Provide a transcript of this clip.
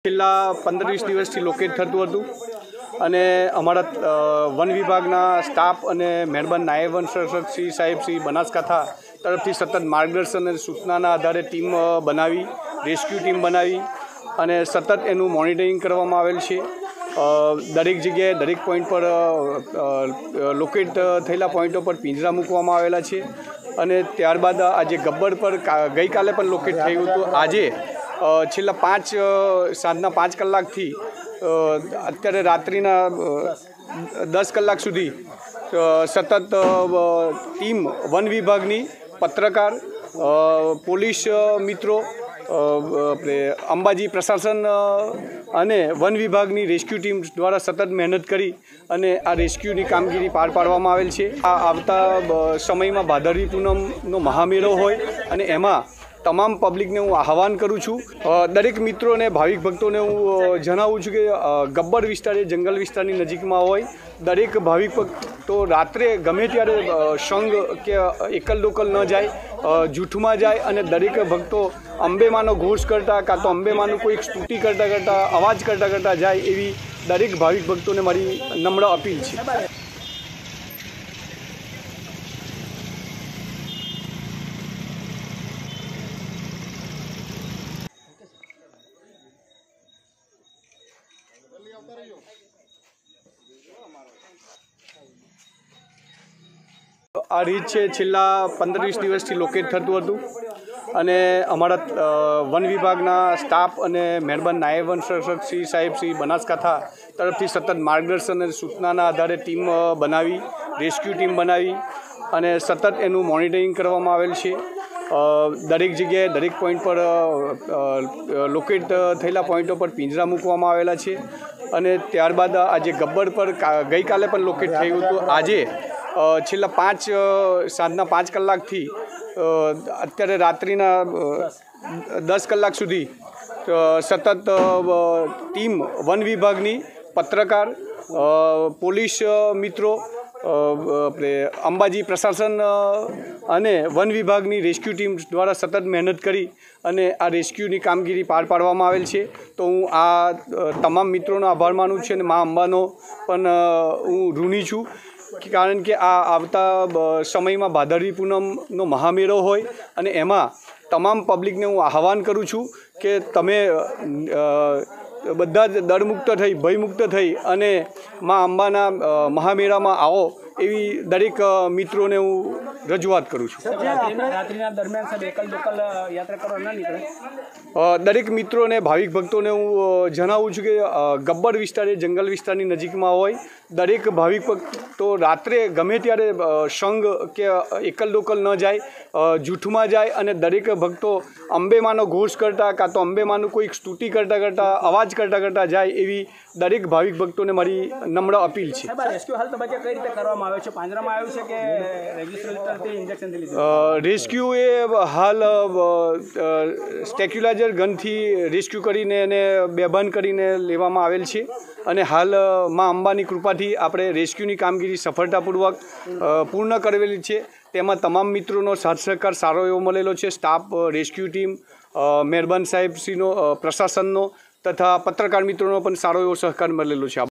છેલ્લા 15-20 દિવસથી લોકેટ થતું હતું અને અમારા વન વિભાગના સ્ટાફ અને મહેરબાન નાયબ વન સંરક્ષક શ્રી સાહેબ શ્રી બનાસકાંઠા તરફથી સતત માર્ગદર્શન અને સૂચનાના આધારે ટીમ બનાવી, રેસ્ક્યુ ટીમ બનાવી અને સતત એનું મોનિટરિંગ કરવામાં આવેલ છે। દરેક જગ્યાએ દરેક પોઈન્ટ પર લોકેટ થયેલા પોઈન્ટો પર પિંજરા મૂકવામાં આવેલા છે અને ત્યારબાદ આજે ગબ્બર પર ગઈકાલે પણ લોકેટ થયું હતું। આજે છેલ્લા સાંજના 5 કલાકથી અત્યારે રાત્રિના 10 કલાક સુધી સતત ટીમ વન વિભાગની, પત્રકાર, પોલીસ મિત્રો, આપણે અંબાજી પ્રશાસન અને વન વિભાગની રેસ્ક્યુ ટીમ દ્વારા સતત મહેનત કરી અને આ રેસ્ક્યુની કામગીરી પાર પાડવામાં આવેલ છે। આ આવતા સમયમાં ભાદરવી પૂનમનો મહામેળો હોય અને એમાં તમામ પબ્લિકને હું આહવાન કરું છું। દરેક મિત્રોને, ભાવિક ભક્તોને હું જણાવું છું કે ગબ્બર વિસ્તાર એ જંગલ વિસ્તારની નજીકમાં હોય, દરેક ભાવિક ભક્તો રાત્રે ગમે ત્યારે સંઘ કે એકલ દોકલ ન જાય, જૂઠમાં જાય અને દરેક ભક્તો અંબેમાનો ઘોષ કરતા કાં તો અંબેમાનું કોઈ સ્તુતિ કરતા અવાજ કરતા જાય એવી દરેક ભાવિક ભક્તોને મારી નમ્ર અપીલ છે। આ રીત છે છેલ્લા 15-20 દિવસથી લોકેટ થતું હતું અને અમારા વન વિભાગના સ્ટાફ અને મહેરબાન નાયબ વન સંરક્ષક શ્રી સાહેબ શ્રી બનાસકાંઠા તરફથી સતત માર્ગદર્શન અને સૂચનાના આધારે ટીમ બનાવી, રેસ્ક્યુ ટીમ બનાવી અને સતત એનું મોનિટરિંગ કરવામાં આવેલ છે। દરેક જગ્યાએ દરેક પોઈન્ટ પર લોકેટ થયેલા પોઈન્ટો પર પિંજરા મૂકવામાં આવેલા છે અને ત્યારબાદ આજે ગબ્બર પર ગઈકાલે પણ લોકેટ થયું હતું। આજે છેલ્લા સાંજના 5 કલાકથી અત્યારે રાત્રિના 10 કલાક સુધી સતત ટીમ વન વિભાગની, પત્રકાર, પોલીસ મિત્રો, આપણે અંબાજી પ્રશાસન અને વન વિભાગની રેસ્ક્યુ ટીમ દ્વારા સતત મહેનત કરી અને આ રેસ્ક્યુની કામગીરી પાર પાડવામાં આવેલ છે। તો હું આ તમામ મિત્રોનો આભાર માનું છું અને મા અંબાનો પણ હું ઋણી છું, કારણ કે આ આવતા સમયમાં ભાદરવી પૂનમનો મહામેળો હોય અને એમાં તમામ પબ્લિકને હું આહવાન કરું છું કે તમે બધા જ ડરમુક્ત થઈ, ભયમુક્ત થઈ અને મા અંબાના મહામેળામાં આવો એવી દરેક મિત્રોને હું રજૂઆત કરું છું। દરેક મિત્રોને, ભાવિક ભક્તોને હું જણાવું છું કે ગબ્બર વિસ્તાર એ જંગલ વિસ્તારની નજીકમાં હોય, દરેક ભાવિક ભક્તો રાત્રે ગમે ત્યારે સંઘ કે એકલ દોકલ ન જાય, જૂઠમાં જાય અને દરેક ભક્તો અંબેમાનો ઘોષ કરતા કાં તો અંબેમાનું કોઈ સ્તુતિ કરતા અવાજ કરતા જાય એવી દરેક ભાવિક ભક્તોને મારી નમ્ર અપીલ છે। રેસ્ક્યુ એ હાલ સ્ટેક્યુલાઇઝર ગનથી રેસ્ક્યુ કરીને એને બેભાન કરીને લેવામાં આવેલ છે અને હાલ મા અંબાની કૃપાથી આપણે રેસ્ક્યુની કામગીરી સફળતાપૂર્વક પૂર્ણ કરેલી છે। તેમાં તમામ મિત્રોનો સાથ સહકાર સારો એવો મળેલો છે। સ્ટાફ, રેસ્ક્યુ ટીમ, મહેરબાન સાહેબશ્રીનો, પ્રશાસનનો તથા પત્રકાર મિત્રોનો પણ સારો એવો સહકાર મળેલો છે।